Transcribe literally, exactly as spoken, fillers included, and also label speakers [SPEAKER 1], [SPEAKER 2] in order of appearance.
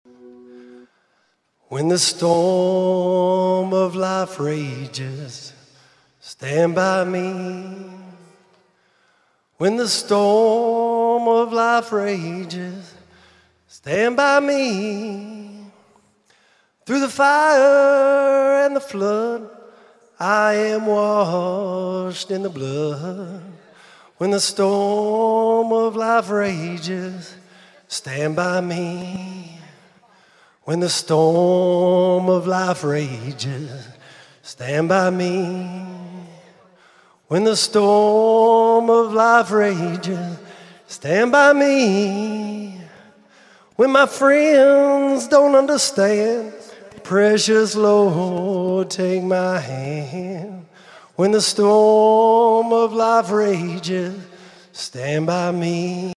[SPEAKER 1] When the storm of life rages, stand by me. When the storm of life rages, stand by me. Through the fire and the flood, I am washed in the blood. When the storm of life rages, stand by me. When the storm of life rages, stand by me. When the storm of life rages, stand by me. When my friends don't understand, precious Lord, take my hand. When the storm of life rages, stand by me.